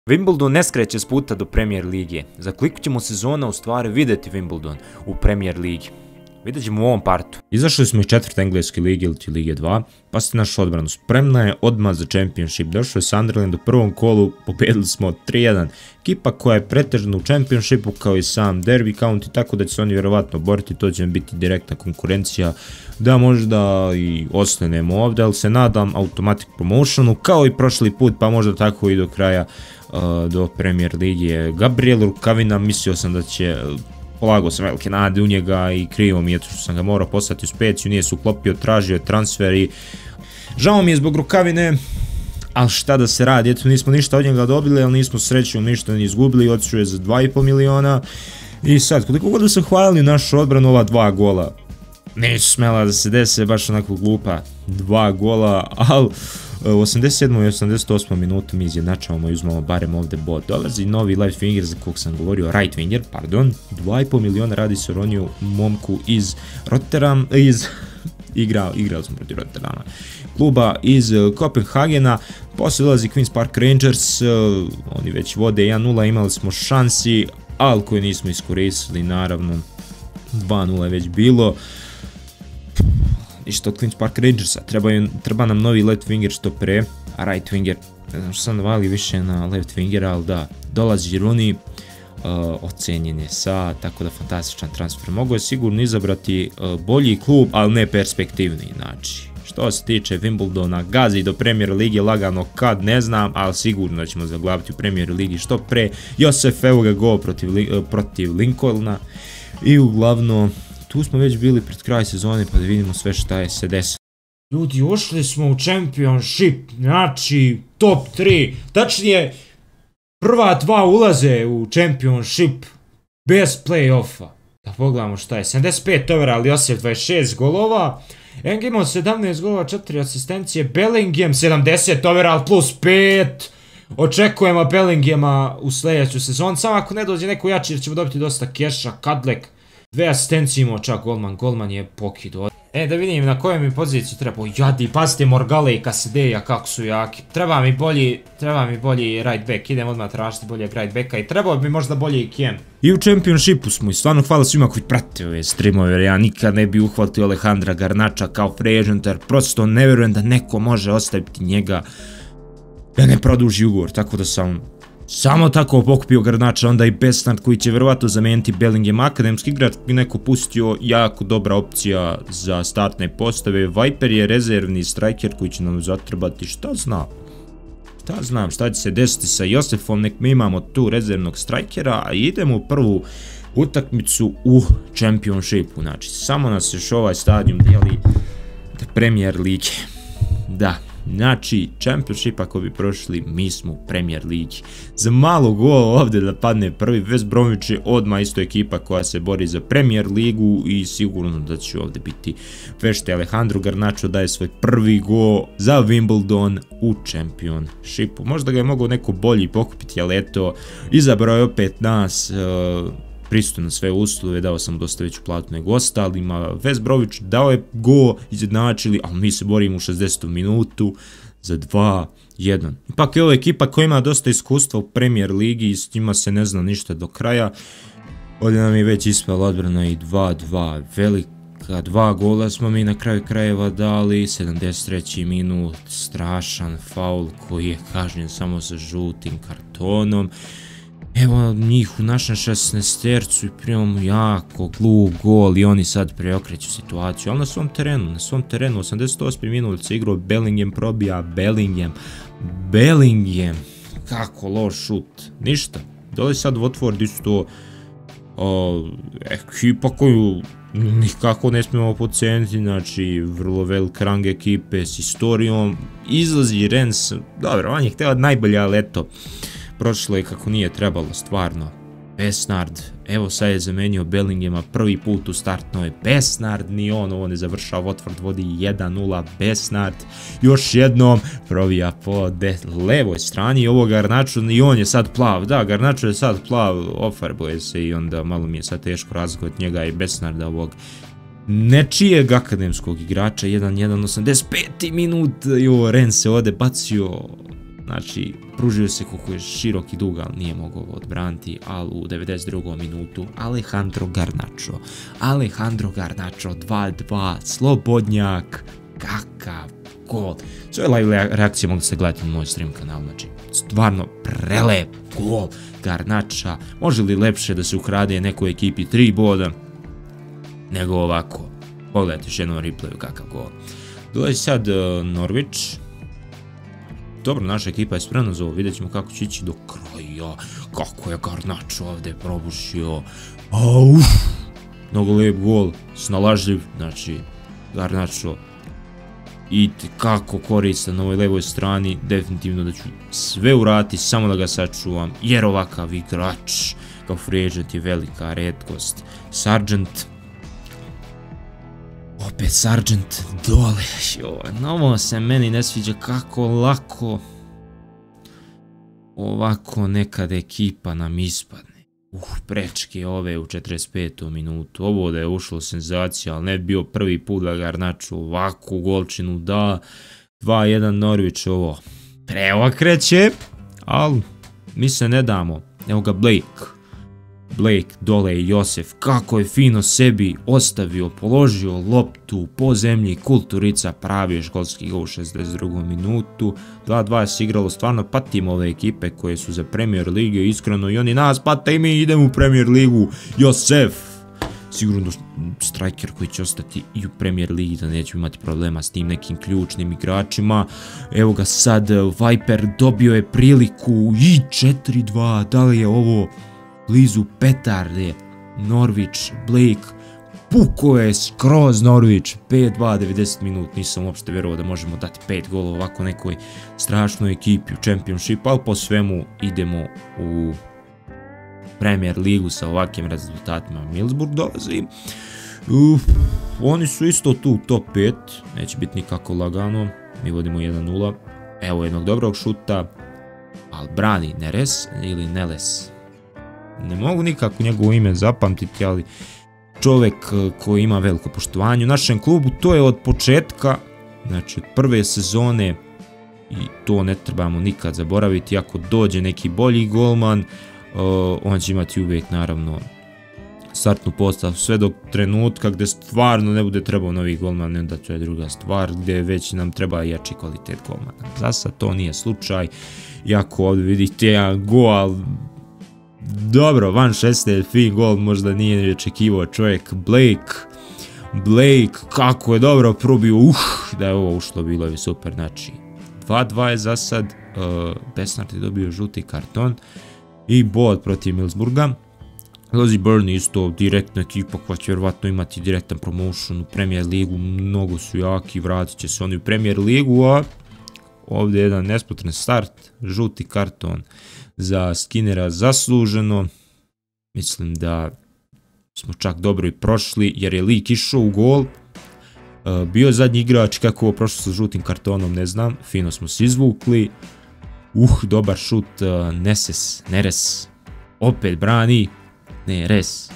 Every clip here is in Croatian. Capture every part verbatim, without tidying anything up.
Wimbledon ne skreće s puta do Premier lige. Za koliko ćemo sezona u stvari vidjeti Wimbledon u Premier ligi? Vidjet ćemo u ovom partu. Izašli smo iz četvrte engleske lige ili ti lige dva, pa ste našu odbranu spremna je odmah za Championship. Došlo je Sunderland u prvom kolu, pobedili smo tri jedan. Ekipa koja je pretežna u Championshipu kao i sam Derby County, tako da će se oni vjerovatno boriti, to će biti direktna konkurencija da možda i ostanemo ovdje, ali se nadam automatic promotionu kao i prošli put, pa možda tako i do kraja uh, do Premier Ligije. Gabriel Rukavina, mislio sam da će... Polagao sam velike nade u njega i krivo mi je što sam ga morao poslati u Speciju, nije se uklopio, tražio je transfer i žao mi je zbog Rukavine, ali šta da se radi, eto nismo ništa od njega dobili, ali nismo sreću ništa ni izgubili, otišao je za dva i pol miliona i sad, koliko god da sam hvalili našu odbranu, ova dva gola, neću smela da se dese, baš onako glupa, dva gola, ali u osamdeset sedmoj i osamdeset osmoj minutu mi izjednačavamo i uzmemo barem ovdje bod. Dolazi novi left winger za kog sam govorio, right winger, pardon, dva i pol miliona, radi se o Roniju momku iz Rotterdam, iz, igrao, igrao sam protiv Rotterdama, kluba iz Kopenhagena, poslije dolazi Queen's Park Rangers, oni već vode jedan nula, imali smo šansi, ali koje nismo iskoristili, naravno, dva nula je već bilo. Ništa od Queen's Park Rangersa, treba, treba nam novi left winger što pre, a right winger, ne znam što sam navali više na left wingera, ali da, dolazi Rooney, uh, ocenjen je sa, tako da fantastičan transfer. Mogu je sigurno izabrati uh, bolji klub, ali ne perspektivni, znači. Što se tiče Wimbledona, gazi do Premier Lige lagano kad, ne znam, ali sigurno da ćemo zaglaviti u Premier Ligi što pre. Josef, evo ga gol protiv, uh, protiv Lincolna i uglavnom, tu smo već bili pred kraj sezone pa da vidimo sve šta je se desilo. Ljudi, ušli smo u Championship, znači top tri, tačnije prva dva ulaze u Championship bez play-offa. Da pogledamo šta je, sedamdeset pet overall, Josef dvadeset šest golova, Engimo sedamnaest golova, četiri asistencije, Bellingham sedamdeset overall plus pet. Očekujemo Bellinghama u sljedeću sezonu, samo ako ne dođe neko jači jer ćemo dobiti dosta keša. Kadlek dve asistencije imao čak golman, golman je pokido. E, da vidim na kojoj mi poziciju treba. Jadi, pazite Morgale i Kasedeja kako su jaki. Treba mi bolji, treba mi bolji right back. Idem odmah tražiti boljeg right backa i trebao bi možda bolji i Kiem. I u Championshipu smo i stvarno hvala svima koji prate ove streamove, jer ja nikad ne bi uhvatio Alejandra Garnacha kao free agent, jer prosto ne vjerujem da neko može ostaviti njega da ne produži ugovor, tako da sam samo tako pokupio Garnacha, onda i Besnard koji će vjerovatno zameniti Bellingham, akademski igrač bi neko pustio, jako dobra opcija za startne postave. Viper je rezervni striker koji će nam zatrebati, šta znam, šta znam šta će se desiti sa Josefom, nek mi imamo tu rezervnog strikera, a idemo u prvu utakmicu u Championshipu, znači samo nas još ovaj stadion dijeli Premier Lige, da. Znači, Championship ako bi prošli, mi smo u Premier Ligi. Za malo gol ovdje da padne prvi, West Bromwich je odmah isto ekipa koja se bori za Premier Ligu i sigurno da će ovdje biti vešte. Alejandro Garnacho daje svoj prvi gol za Wimbledon u Championshipu. Možda ga je mogao neko bolji pokupiti, ali eto, izabrao je opet nas, uh, pristojno sve uslove, dao sam dosta veću platu nego ostalima. West Bromwich dao je go, izjednačili, ali mi se borimo u šezdesetu minutu za dva jedan. Ipak je ovo ekipa koja ima dosta iskustva u Premier Ligi i s njima se ne zna ništa do kraja. Ovdje nam je već ispala odbrana i dva dva, velika dva gola smo mi na kraju krajeva dali, sedamdeset treći minut, strašan faul koji je kažnjen samo sa žutim kartonom. Evo njih u našem šesnaestercu i primamo jako glup gol i oni sad preokreću situaciju, ali na svom terenu, na svom terenu, osamdeset osmi minut se igrao, Bellingham probija, Bellingham, Bellingham, kako loš šut, ništa, dole sad Watford isto, uh, ekipa koju nikako ne smijemo podcijeniti, znači vrlo velik rang ekipe s historijom, izlazi Rennes, dobro, on je htio najbolje, ali eto, prošlo je kako nije trebalo, stvarno. Besnard, evo sad je zamenio Bellinghama prvi put u startnoj. Besnard, ni on, ovo ne završava, Watford vodi jedan nula, Besnard, još jednom provija po levoj strani, ovo Garnacho, i on je sad plav, da, Garnacho je sad plav, ofarboje se i onda malo mi je sad teško razlikovati njega i Besnarda ovog nečijeg akademskog igrača. Jedan jedan, osamdeset peti minut, jo, Rennes se ovdje bacio znači pružio se koliko je širok i dug, ali nije mogao odbraniti, ali u devedeset drugom minutu Alejandro Garnacho, Alejandro Garnacho dva dva, slobodnjak, kakav gol. Sve live reakcije mogli se gledati na moj stream kanal, znači stvarno prelep gol Garnacha. Može li lepše da se ukrade nekoj ekipi tri boda nego ovako? Pogledajte još jednom replayu kakav gol. Dolazi sad uh, Norwich. Dobro, naša ekipa je spremna za ovo, vidjet ćemo kako će ići do kraja. Kako je Garnacho ovdje probušio. Auf! Mnogo lijep gol, snalažljiv, znači Garnacho i kako koristan na ovoj levoj strani, definitivno da ću sve uraditi samo da ga sačuvam, jer ovakav igrač kao free agent je velika retkost. Sargent, opet Sargent dole, joj, ovo se meni ne sviđa kako lako ovako nekad ekipa nam ispadne. Uh, prečke ove u četrdeset petom minutu, ovo da je ušlo senzacija, ali ne bio prvi put da Garnacho ovakvu golčinu da. Dva jedan Norwich, ovo preokreće, ali mi se ne damo. Evo ga Blake, Blake dole i Josef, kako je fino sebi ostavio, položio loptu po zemlji, kulturica, pravi školski gol u šezdeset drugom minutu. dva dva se igralo, stvarno patimo ove ekipe koje su za Premier Lige, iskreno i oni nas pate i mi idemo u Premier Ligu. Josef, sigurno striker koji će ostati i u Premier Ligi, da nećemo imati problema s tim nekim ključnim igračima. Evo ga sad, Viper dobio je priliku i četiri dva, da li je ovo blizu petarde? Norwich, Blake, puko je skroz Norwich, pet dva, devedeset minut, nisam uopšte vjerovao da možemo dati pet golova ovako nekoj strašnoj ekipi u Championship, ali po svemu idemo u Premier Ligu sa ovakvim rezultatima. Middlesbrough dolazi, Uf, oni su isto tu u top pet, neće biti nikako lagano, mi vodimo jedan nula, evo jednog dobrog šuta, ali brani Neres ili Neles. Ne mogu nikako njegovo ime zapamtiti, ali čovjek koji ima veliko poštovanje u našem klubu, to je od početka, znači od prve sezone, i to ne trebamo nikad zaboraviti. Ako dođe neki bolji golman, uh, on će imati uvijek naravno startnu postavu sve do trenutka gdje stvarno ne bude trebao novi golman, onda to je druga stvar, gdje već nam treba jači kvalitet golmana. Za sad to nije slučaj, iako ovdje vidite jedan gol, dobro, van šeste, fin gol, možda nije očekivao čovjek. Blake, Blake, kako je dobro probio, uh, da je ovo ušlo, bilo je super, znači dva dva je za sad, uh, Besnard je dobio žuti karton i bod protiv Middlesbrougha. Dolazi Burnley, isto direktna ekipa koja će vjerovatno imati direktan promotion u Premier Ligu, mnogo su jaki, vratit će se oni u Premier Ligu, a ovdje je jedan nespotren start, žuti karton za Skinnera zasluženo. Mislim da smo čak dobro i prošli jer je lik išao u gol. Uh, bio zadnji igrač, kako ovo prošlo sa žutim kartonom ne znam, fino smo se izvukli. Uh, dobar šut, uh, Neses, Neres, opet brani, Neres.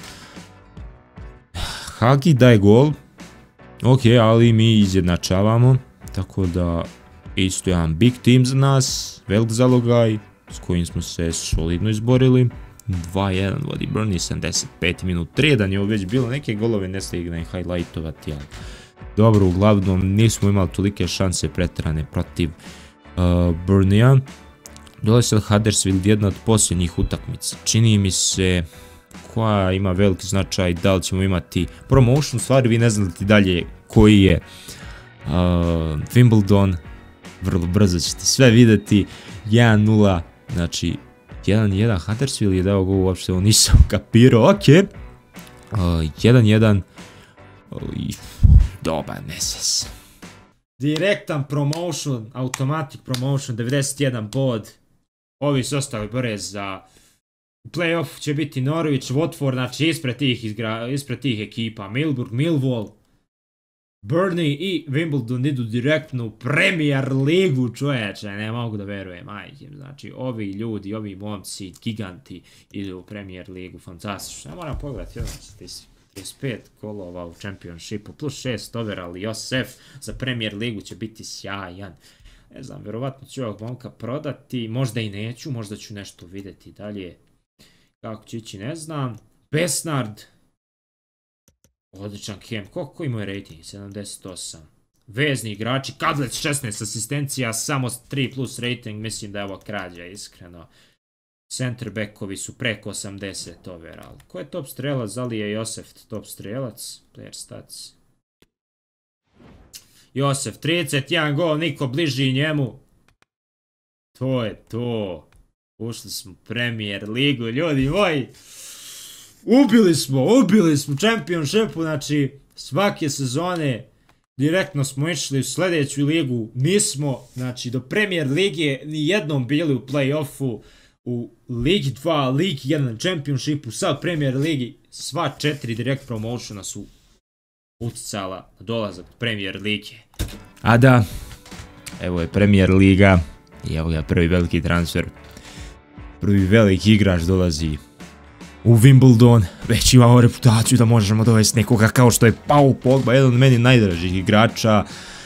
Hagi daje gol, ok, ali mi izjednačavamo, tako da isto jedan big team za nas, velik zalogaj, s kojim smo se solidno izborili. dva jedan vodi Burnley, sedamdeset peti minut, tri jedan je ovo već bilo, neke golove ne stignem highlightovati, ali dobro, uglavnom nismo imali tolike šanse pretrane protiv uh, Burnleya. Dolazi sad Huddersfield, jedna od posljednjih utakmica, čini mi se, koja ima veliki značaj, da li ćemo imati promotion, stvari vi ne znate dalje koji je uh, Wimbledon, vrlo brzo ćete sve vidjeti. Jedan nula, znači jedan jedan Huddersfield je dao gol, uopšte ovo nisam kapirao, ok. uh, jedan jedan, uh, dobar Neses. Direktan promotion, automatic promotion, devedeset jedan bod. Ovi su ostali bore za playoff, će biti Norwich, Watford, znači ispred tih, izgra, ispred tih ekipa, Middlesbrough, Millwall, Burnley i Wimbledon idu direktno u Premier Ligu, čovječe, ne mogu da verujem, majke, znači ovi ljudi, ovi momci, giganti idu u Premier Ligu, fantastično. Ja moram pogledati jedan statistik, trideset pet golova u Championshipu, plus šest overall, Josef za Premier Ligu će biti sjajan. Ne znam, vjerovatno ću ovog momka prodati, možda i neću, možda ću nešto vidjeti dalje. Kako će ići, ne znam. Besnard. Odličan kem, koliko ima je rating? sedamdeset osam. Vezni igrači, Kadlec šesnaest asistencija, samo tri plus rating, mislim da je ovo krađa, iskreno. Center backovi su preko osamdeset overall. Ko je top strelac? Da li je Josef top strelac? Player stats. Josef, trideset jedan gol, niko bliži njemu. To je to. Ušli smo u Premier ligu, ljudi moji. Ubili smo, ubili smo Championshipu, znači svake sezone direktno smo išli u sljedeću ligu. Nismo, znači do Premier lige ni jednom bili u play-offu. U Ligi dva, Ligi jedan, Championshipu, sad Premier ligi, sva četiri direct promotiona su uticala na dolazak Premier lige. A da, evo je Premier liga i evo ga prvi veliki transfer. Prvi veliki igrač dolazi u Wimbledon, već imamo reputaciju da možemo dovesti nekoga kao što je Paul Pogba, jedan od meni najdražih igrača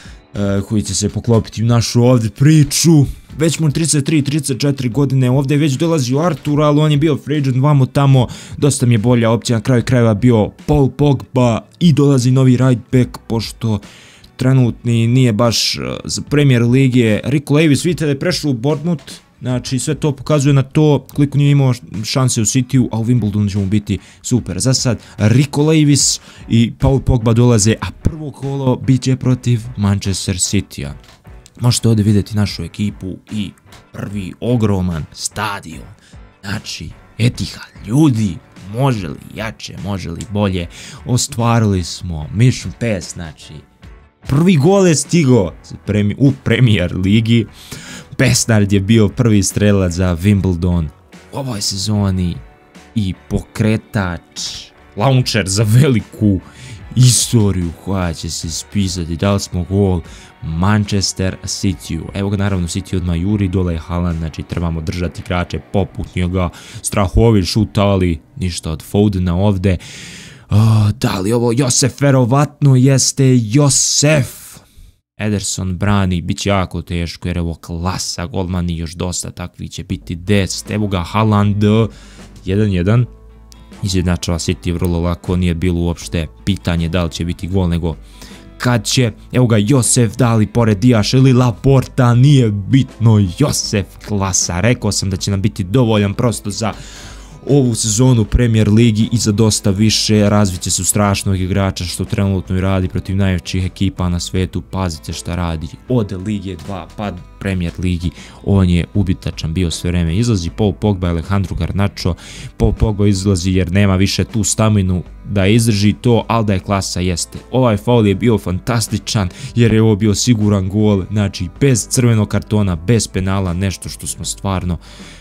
uh, koji će se poklopiti u našu ovdje priču. Već mu trideset tri trideset četiri godine, ovdje već dolazi u Artur, ali on je bio free agent vamo tamo, dosta mi je bolja opcija, na kraju krajeva bio Paul Pogba i dolazi novi right back, pošto trenutni nije baš uh, za Premier lige. Rico Lewis, vidite da je prešao u Bournemouth, znači sve to pokazuje na to koliko nije imao šanse u Cityu, a u Wimbledonu će mu biti super. Za sad Rico Lewis i Paul Pogba dolaze, a prvo kolo bit će protiv Manchester Citya. Možete ovdje vidjeti našu ekipu i prvi ogroman stadion. Znači, Etihad, ljudi, može li jače, može li bolje. Ostvarili smo mission pass, znači, prvi gol je stigao u Premier ligi. Besnard je bio prvi strelac za Wimbledon u ovoj sezoni i pokretač, launcher za veliku istoriju koja će se ispisati. Dali smo gol Manchester Cityu. Evo ga naravno City odmah juri, dole je Haaland, znači trebamo držati igrače poput njega. Strahovi šut, ali ništa od Fodena ovdje. Uh, da li ovo Josef? Verovatno jeste Josef. Ederson brani, bit će jako teško jer evo klasa, golmani još dosta takvi će biti deset. Evo ga Haaland, jedan jedan. Izjednačava City vrlo lako, nije bilo uopšte pitanje da li će biti gol, nego kad će. Evo ga Josef, da li pored Diaša ili Laporta, nije bitno, Josef klasa. Rekao sam da će nam biti dovoljan prosto za ovu sezonu Premier ligi i za dosta više. Razvit će se u strašnog igrača što trenutno i radi protiv najvećih ekipa na svetu. Pazite šta radi od Lige dva pa Premier ligi, on je ubitačan bio sve vreme. Izlazi Paul Pogba, Alejandro Garnacho. Paul Pogba izlazi jer nema više tu staminu da izdrži to, ali da je klasa jeste. Ovaj faul je bio fantastičan jer je ovo bio siguran gol, znači bez crvenog kartona, bez penala, nešto što smo stvarno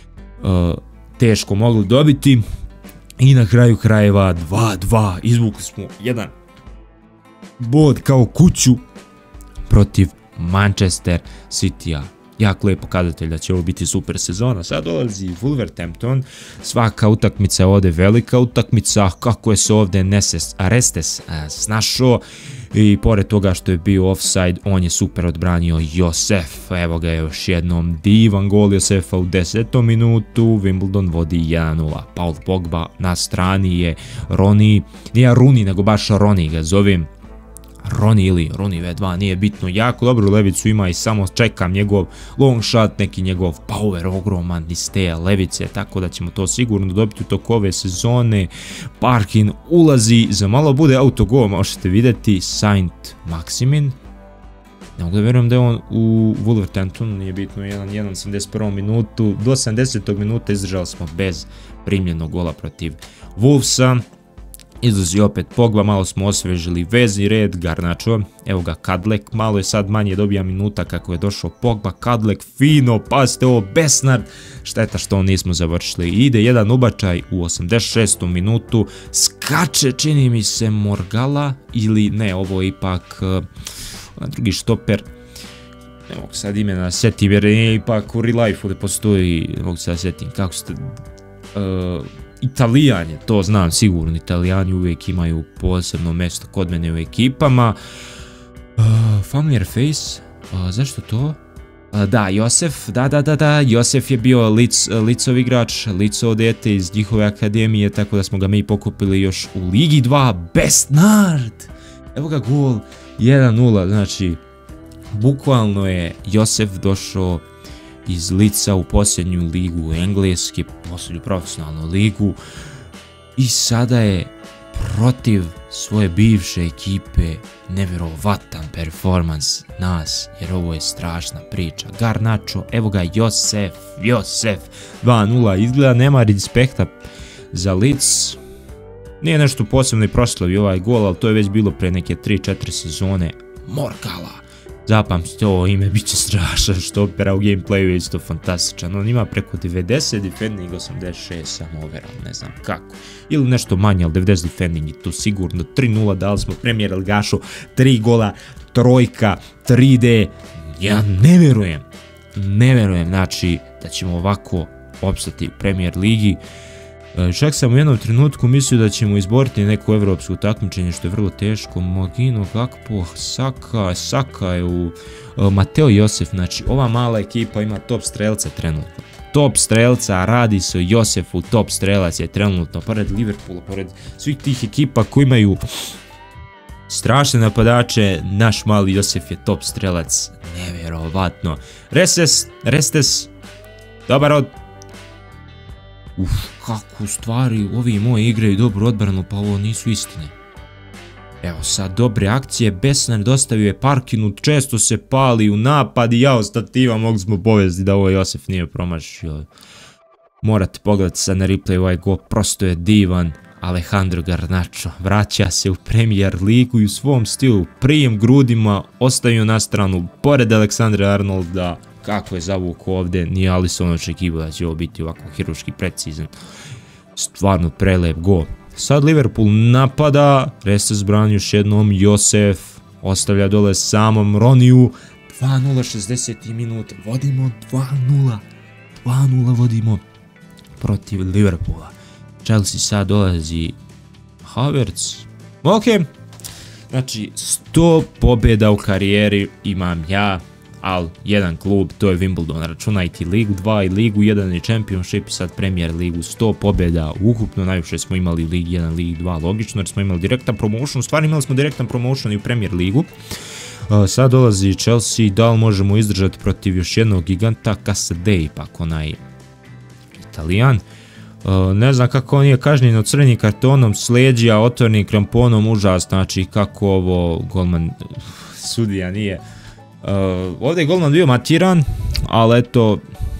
uh, teško mogli dobiti. I na kraju krajeva dva dva, izvukli smo jedan bod kao kuću protiv Manchester Citya. Jako lijep pokazatelj da će ovo biti super sezona. Sad dolazi Wolverhampton, svaka utakmica je ovdje velika utakmica, kako je se ovdje Neses Arestes snašao. I pored toga što je bio offside, on je super odbranio Josef. Evo ga još jednom divan gol Josefa u desetom minutu. Wimbledon vodi jedan nula. Paul Pogba na strani je Roni, nije Runi nego baš Roni ga zovem. Roni ili Roni V dva, nije bitno. Jako dobru levicu ima i samo čekam njegov long shot, neki njegov power ogroman iz te levice, tako da ćemo to sigurno dobiti u toku ove sezone. Parkin ulazi, za malo bude autogol, možete vidjeti. Saint Maximin, ne mogu da vjerujem da je on u Wolverhamptonu, nije bitno, jedan jedan, sedamdeset prvom minutu, do sedamdesetog minuta izdržali smo bez primljenog gola protiv Wolvesa. Izlazi opet Pogba, malo smo osvežili vezni red, Garnacho, evo ga Kadlek, malo je sad manje, dobija minuta kako je došao Pogba, Kadlek fino, pazite ovo, Besnard, šteta što on nismo završili. Ide jedan ubačaj u osamdeset šestom minutu, skače čini mi se Morgala ili ne, ovo je ipak uh, drugi štoper, ne mogu sad imena da setim jer je ipak u real life-u da postoji, ne mogu sad setim kako ste... Uh, Italijan je, to znam sigurno, Italijani uvijek imaju posebno mjesto kod mene u ekipama. Uh, familiar face, uh, zašto to? Da, Josef, da, da, da, da, Josef je bio lic, licov igrač, lico dete iz njihove akademije, tako da smo ga mi pokupili još u Ligi dva, Besnard! Evo ga gol, jedan nula, znači, bukvalno je Josef došao iz lica u posljednju ligu Engleske, posljednju profesionalnu ligu i sada je protiv svoje bivše ekipe nevjerovatan performans nas, jer ovo je strašna priča. Garnacho, evo ga Josef, Josef, dva nula, izgleda nema respekta za Leeds. Nije nešto posebno i proslavi ovaj gol, ali to je već bilo pre neke tri četiri sezone. Morgala, zapamtite ovo ime, bit će strašan štopera, u gameplayu je isto fantastičan. On ima preko devedeset defending, osamdeset šest samo overall, ne znam kako. Ili nešto manje, ali devedeset defending i to sigurno. tri nula, dali smo Premier Ligašu, tri gola, trojka, tri D. Ja ne verujem, ne verujem, znači da ćemo ovako opstati u Premier Ligi. Čak sam u jednom trenutku mislio da ćemo izboriti neko evropsko takmičenje, što je vrlo teško. Magino, Gakpo, Saka, Saka je u Mateo Josef, znači ova mala ekipa ima top strelca trenutno. Top strelca, radi se o Josefu, top strelac je trenutno, pored Liverpoola, pored svih tih ekipa koji imaju strašne napadače, naš mali Josef je top strelac, nevjerovatno. Restes, Restes, dobar od... Uf, kako u stvari ovi moji igraju dobru odbranu, pa ovo nisu istine. Evo sad dobre akcije, Besnard dostavio je Parkinut, često se pali u napad i jao stativa, mogli smo povesti da ovo Josef nije promašio. Morate pogledati sad na replay ovaj gol, prosto je divan. Alejandro Garnacho vraća se u Premier Ligu i u svom stilu, prijem grudima, ostaju na stranu, pored Aleksandra Arnolda. Kako je zavuk ovdje, nije Alisson očekivao da će ovo biti ovako hiruški precizan. Stvarno prelep gol. Sad Liverpool napada, Restes brani još jednom, Josef ostavlja dole samom Roniju. dva nula, šezdeseti minut, vodimo dva nula. dva nula vodimo protiv Liverpoola. Chelsea sad dolazi Havertz. Ok, znači sto pobjeda u karijeri imam ja. Ali jedan klub, to je Wimbledon, računajte Ligu dva i Ligu jedan i Championship i sad Premier Ligu, sto pobjeda ukupno, najviše smo imali Ligi jedan, Ligi dva, logično jer smo imali direktan promotion, stvarno imali smo direktan promotion i u Premier Ligu. Uh, sad dolazi Chelsea, da li možemo izdržati protiv još jednog giganta, Casadei, pak onaj Italijan. Uh, ne znam kako on je kažnjen od crvenim kartonom, sleđija, otvornim kramponom, užas, znači kako ovo golman sudija nije. Uh, ovdje je golman bio matiran, ali eto,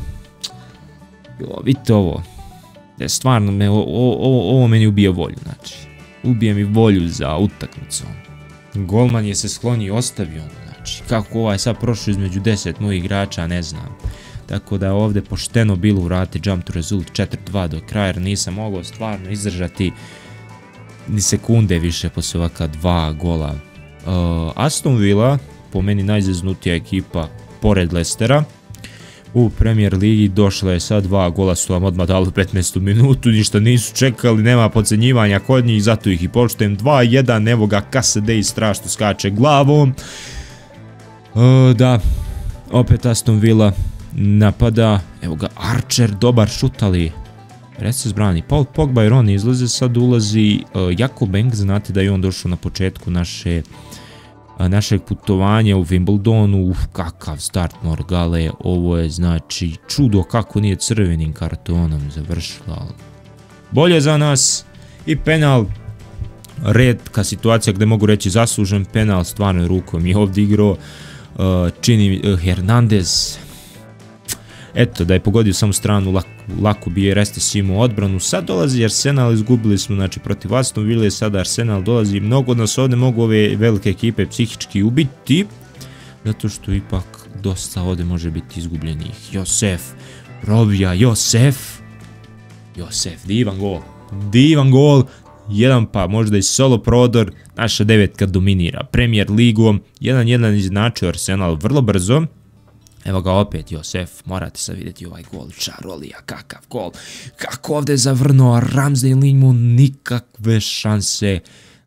vidite ovo, je stvarno me, o, o, o, ovo meni ubije volju, znači, ubije mi volju za utakmicom. Golman je se sklonio i ostavio, znači, kako ovaj sad prošao između deset mojih igrača, ne znam. Tako da je ovdje pošteno bilo urati jump to result četiri dva do kraja, jer nisam mogao stvarno izdržati ni sekunde više posle ovaka dva gola. Uh, Aston Villa, po meni najzeznutija ekipa pored Leicestera u Premier Ligi, došla je sad dva gola, su vam odmah dali u petnaestu minutu, ništa nisu čekali, nema podcenjivanja kod njih, zato ih i poštujem. Dva jedan, evo ga Casadei strašno skače glavom. Uh, da, opet Aston Villa napada, evo ga Archer, dobar šut, ali Restes brani. Paul Pogba i Ronny izlaze, sad ulazi uh, Jakob Eng, znate da je on došao na početku naše našeg putovanja u Wimbledonu. Uf, kakav start Morgale, ovo je znači čudo kako nije crvenim kartonom završila, ali bolje za nas. I penal, retka situacija gdje mogu reći zaslužen penal, stvarno rukom je ovdje igrao, uh, čini uh, Hernandez. Eto, da je pogodio samo stranu, lako, lako bi je Restes imao odbranu. Sad dolazi Arsenal, izgubili smo znači protiv Aston Ville, sada Arsenal dolazi. Mnogo od nas ovdje mogu ove velike ekipe psihički ubiti, zato što ipak dosta ovdje može biti izgubljenih. Josef, probija, Josef, Josef, divan gol, divan gol, jedan pa možda i solo prodor, naša devetka dominira Premier Ligom, jedan jedan izjednačio Arsenal vrlo brzo. Evo ga opet Josef, morate sad vidjeti ovaj gol, Čarolija, kakav gol, kako ovdje je zavrnuo, Ramsdale nije imao nikakve šanse.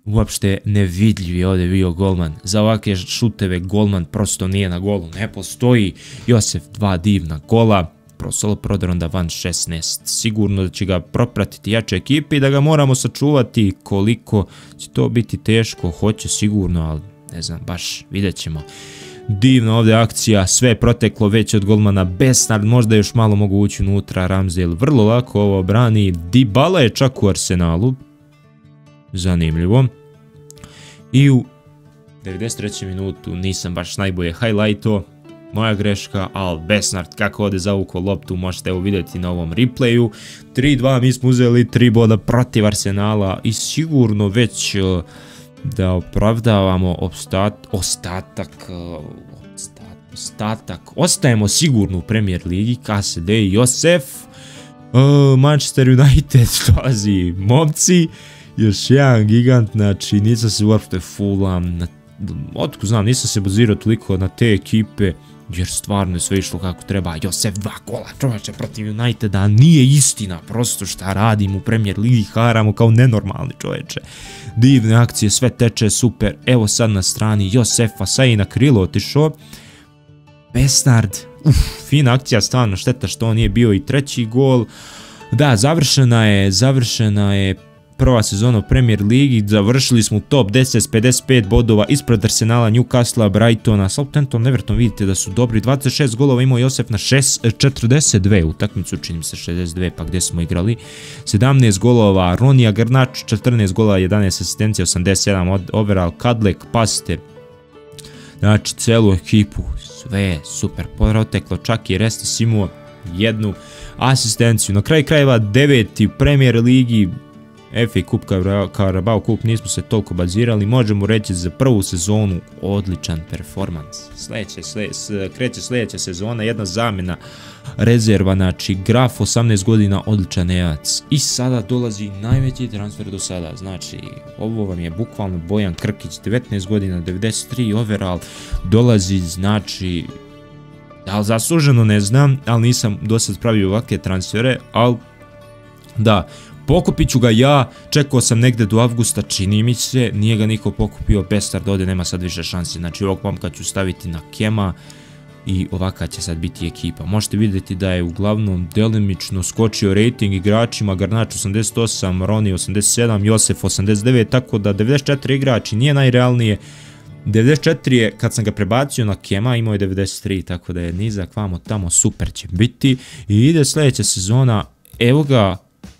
uopšte nevidljiv je ovdje bio golman. Za ovakve šuteve golman prosto nije na golu, ne postoji. Josef dva divna gola, prosolo prodor onda van šesnaest. Sigurno da će ga propratiti jače ekipe i da ga moramo sačuvati. Koliko će to biti teško, hoće sigurno, ali ne znam, baš vidjet ćemo. Divna ovdje akcija, sve je proteklo već od golmana. Besnard možda još malo mogu ući unutra, Ramsdale vrlo lako ovo brani. Dybala je čak u Arsenalu, zanimljivo. I u devedeset trećoj minutu nisam baš najbolje highlighto, moja greška, ali Besnard kako ovdje zavukao loptu možete evo vidjeti na ovom replayu. tri dva, mi smo uzeli tri boda protiv Arsenala i sigurno već uh, da opravdavamo obstat, ostatak, uh, ostat, ostatak, ostajemo sigurno u Premier Ligi, K S D i Josef, uh, Manchester United dolazi momci, još jedan gigant, znači nisam se uopšte fulam, otko znam, nisam se bazirao toliko na te ekipe, jer stvarno je sve išlo kako treba. Josef dva gola čovječe protiv Uniteda, nije istina prosto šta radim u Premier Ligi, haramo kao nenormalni čovječe. Divne akcije, sve teče super, evo sad na strani Josefa, sad je i na krilo otišao. Besnard, uf, fina akcija, stvarno šteta što on nije bio i treći gol. Da, završena je, završena je prva sezona u Premier Ligi, završili smo u top deset s pedeset pet bodova ispred Arsenala, Newcastle, Brightona, Southampton, Everton, vidite da su dobri, dvadeset šest golova imao Josef na četrdeset dve, utakmicu čini mi se šezdeset dve, pa gdje smo igrali, sedamnaest golova, Ronija Garnač, četrnaest golova, jedanaest asistencija, osamdeset sedam overall, Kadlek, pasite, znači celu ekipu, sve super proteklo, čak i Restis imao jednu asistenciju, na kraj krajeva deveti u Premier Ligi, F A Cup, Carabao Cup, nismo se toliko bazirali, možemo reći za prvu sezonu odličan performans. Sljedeće, sljedeće, kreće sljedeća sezona, jedna zamjena rezerva, znači Graf osamnaest godina, odličan nejac. I sada dolazi najveći transfer do sada, znači ovo vam je bukvalno Bojan Krkić, devetnaest godina, devedeset tri overall, dolazi, znači, da li zasluženo ne znam, ali nisam do sad pravio ovakve transfere, ali da, pokupit ću ga ja, čekao sam negdje do avgusta, čini mi se, nije ga niko pokupio, Besnard ovdje nema sad više šanse, znači ovog momka ću staviti na Kema i ovaka će sad biti ekipa. Možete vidjeti da je uglavnom delimično skočio rating igračima, Garnač osamdeset osam, Roni osamdeset sedam, Josef osamdeset devet, tako da devedeset četiri igrači nije najrealnije, devedeset četiri je kad sam ga prebacio na Kema, imao je devedeset tri, tako da je nizak vamo tamo, super će biti i ide sljedeća sezona, evo ga.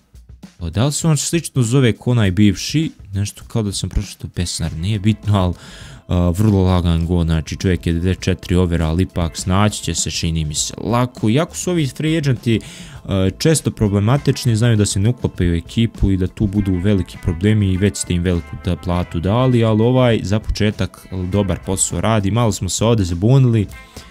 O, da li se on slično zove ko onaj bivši, nešto kao da sam pročitao Besnard, nije bitno, ali uh, vrlo lagan go, znači čovjek je devedeset četiri overall, ipak snaći će se, čini mi se lako, iako su ovi free agenti uh, često problematični, znaju da se ne uklopaju u ekipu i da tu budu veliki problemi i već ste im veliku da platu dali, ali ovaj za početak dobar posao radi, malo smo se ovdje zabunili,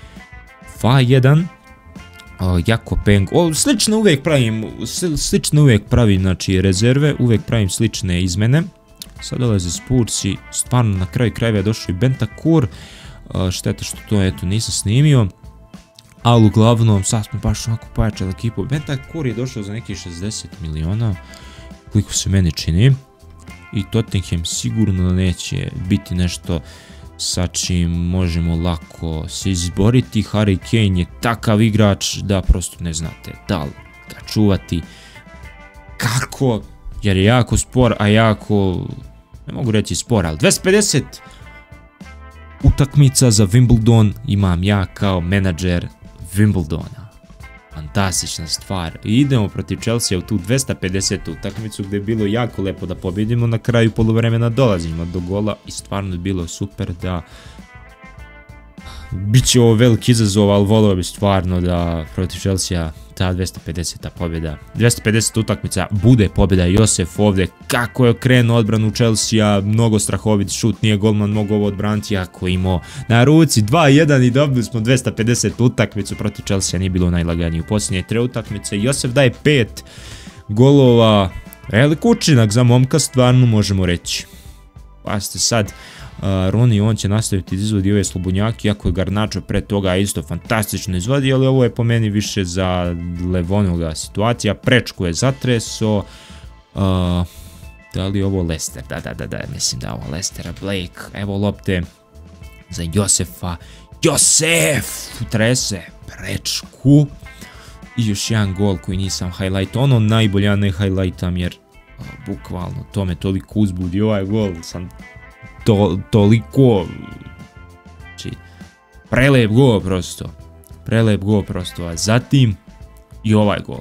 dva jedan. Uh, jako peng, o, slične uvijek pravim, slične uvijek pravim, znači rezerve, uvijek pravim slične izmene. Sad dolaze Spursi, stvarno na kraju krajeva je došao i Bentancur, uh, šteta što to eto nisam snimio, ali uglavnom sad smo baš onako pojačali ekipu. Bentancur je došao za nekih šezdeset miliona, koliko se meni čini, i Tottenham sigurno neće biti nešto sa čim možemo lako se izboriti. Harry Kane je takav igrač da prosto ne znate da li ga čuvati, kako, jer je jako spor, a jako, ne mogu reći spor, ali dvjesto pedeset utakmica za Wimbledon imam ja kao menadžer Wimbledona. Fantastična stvar. I idemo protiv Chelsea u tu dvjesto pedesetu utakmicu gdje je bilo jako lepo da pobjedimo, na kraju poluvremena dolazimo do gola i stvarno je bilo super da biće ovo veliki izazov, ali volio bi stvarno da protiv Chelsea ta dvjesto pedeseta pobjeda, dvjesto pedeset utakmica bude pobjeda. Josef ovdje kako je okrenuo odbranu Chelsea, mnogo strahovit šut, nije golman mogao ovo odbraniti, jako imao na ruci dva jedan i dobili smo dvjesto pedeset utakmicu protiv Chelsea, nije bilo najlaganije u posljednje tre utakmice. Josef daje pet golova, velik učinak za momka, stvarno možemo reći. Pazite sad, Uh, Roni on će nastaviti izvodi ove slobodnjake, iako je Garnačo pre toga isto fantastično izvodi, ali ovo je po meni više za Levonoga situacija. Prečku je zatreso, uh, Da li je ovo Leicester? Da, da, da, da, mislim da je ovo Leicester. Blake, evo lopte za Josefa. Josef! Trese prečku. I još jedan gol koji nisam highlight. Ono najbolje ja ne highlightam jer a, bukvalno to me toliko uzbudi. Ovaj gol sam to, toliko... Znači, prelep gol prosto. Prelep gol prosto. A zatim i ovaj gol.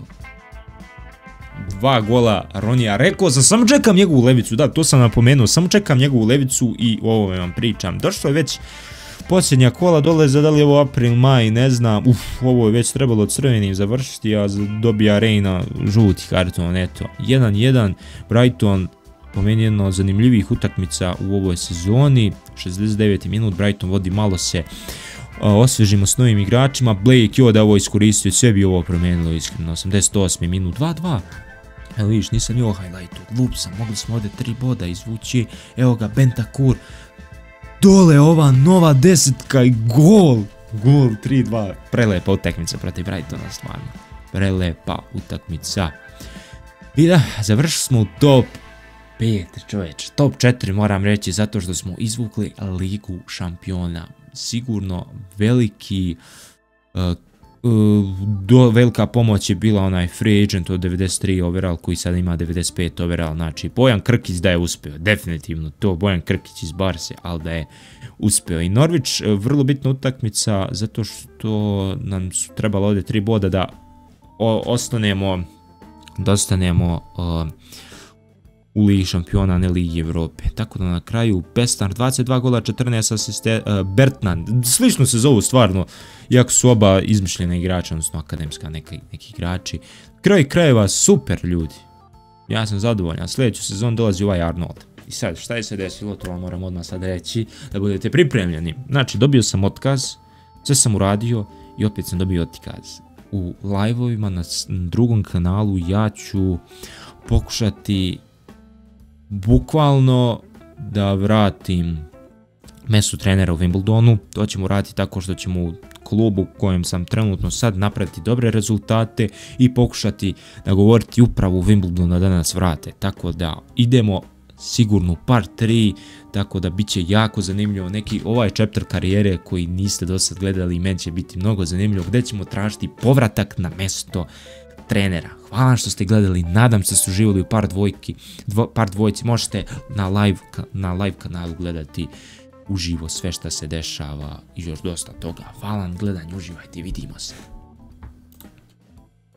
Dva gola Ronija. Rekao sam, samo čekam njegovu levicu. Da, to sam napomenuo. Samo čekam njegovu levicu i o ovome vam pričam. Došlo je već posljednja kola dole, za da li je ovo april, maj, ne znam. Uf, ovo je već trebalo crvenim završiti, a dobija Reina žuti karton, eto. jedan jedan, Brighton, po meni jedna od zanimljivih utakmica u ovoj sezoni. šezdeset deveti minut, Brighton vodi, malo se osvežimo s novim igračima. Blake jo da ovo iskoristio, sve bi ovo promijenilo iskreno. osamdeset osmi minut, dva dva. Evo vidiš, nisam joj highlightu, glup sam, mogli smo ovdje tri boda izvući. Evo ga, Bentancur. Dole ova nova desetka i gol. Gol, tri dva. Prelepa utakmica protiv Brightona, stvarno. Prelepa utakmica. I da, završili smo u top pet, čovječ. Top četiri moram reći, zato što smo izvukli Ligu šampiona. Sigurno veliki... Uh, Do, velika pomoć je bila onaj free agent od devedeset tri overall koji sad ima devedeset pet overall, znači Bojan Krkić da je uspio, definitivno to, Bojan Krkić iz Barse, ali da je uspio. I Norwich, vrlo bitna utakmica zato što nam su trebalo ovdje tri boda da o, ostanemo, da ostanemo uh, u Ligi šampiona, ne Ligi Evrope. Tako da na kraju Pestar dvadeset dva gola, četrnaest asiste, uh, Bertman, slično se zovu stvarno, iako su oba izmišljene igrača, odnosno akademska neki, neki igrači. Kraj krajeva super ljudi. Ja sam zadovoljan. Sljedeću sezon dolazi ovaj Arnold. I sad, šta je se desilo, to vam moram odmah sad reći, da budete pripremljeni. Znači, dobio sam otkaz, sve sam uradio i opet sam dobio otkaz. U live-ovima na drugom kanalu ja ću pokušati bukvalno da vratim mesto trenera u Wimbledonu. To ćemo raditi tako što ćemo u klubu u kojem sam trenutno sad napraviti dobre rezultate i pokušati nagovoriti upravu Wimbledona da nas vrate. Tako da idemo sigurno u part tri, tako da bit će jako zanimljivo. Neki ovaj chapter karijere koji niste do sad gledali i meni će biti mnogo zanimljivo, gdje ćemo tražiti povratak na mesto trenera. Hvala što ste gledali, nadam se da ste uživali u part dvojki, dvo, part dvojci. Možete na live, na live kanalu gledati uživo sve što se dešava i još dosta toga. Hvala na gledanju, uživajte, vidimo se.